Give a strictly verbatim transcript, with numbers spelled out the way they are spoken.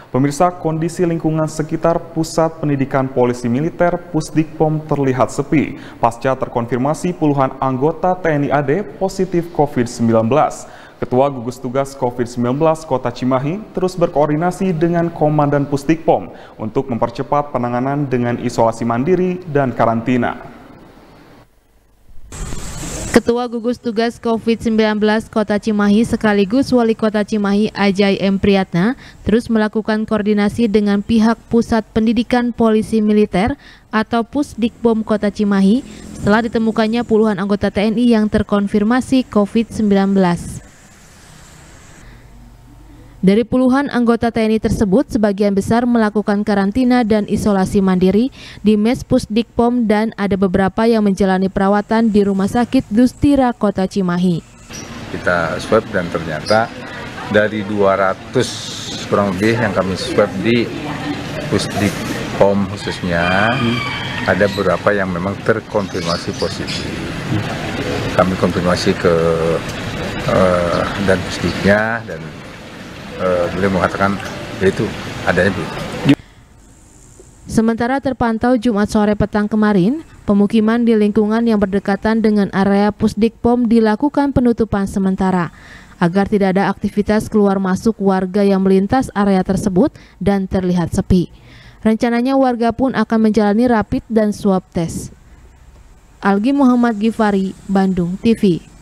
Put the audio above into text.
Pemirsa, kondisi lingkungan sekitar Pusat Pendidikan Polisi Militer Pusdikpom terlihat sepi pasca terkonfirmasi puluhan anggota T N I A D positif COVID sembilan belas. Ketua Gugus Tugas COVID sembilan belas Kota Cimahi terus berkoordinasi dengan Komandan Pusdikpom untuk mempercepat penanganan dengan isolasi mandiri dan karantina. Ketua Gugus Tugas COVID sembilan belas Kota Cimahi sekaligus Wali Kota Cimahi Ajay M. Priyatna terus melakukan koordinasi dengan pihak Pusat Pendidikan Polisi Militer atau Pusdikpom Kota Cimahi setelah ditemukannya puluhan anggota T N I yang terkonfirmasi COVID sembilan belas. Dari puluhan anggota T N I tersebut, sebagian besar melakukan karantina dan isolasi mandiri di Mes Pusdikpom dan ada beberapa yang menjalani perawatan di Rumah Sakit Dustira Kota Cimahi. Kita swab dan ternyata dari dua ratus kurang lebih yang kami swab di Pusdikpom khususnya, hmm. ada beberapa yang memang terkonfirmasi positif. Kami konfirmasi ke uh, dan Pusdiknya dan Uh, beliau mengatakan yaitu adanya begitu. Sementara terpantau Jumat sore petang kemarin, pemukiman di lingkungan yang berdekatan dengan area Pusdikpom dilakukan penutupan sementara agar tidak ada aktivitas keluar masuk warga yang melintas area tersebut dan terlihat sepi. Rencananya warga pun akan menjalani rapid dan swab test. Algi Muhammad Gifari, Bandung T V.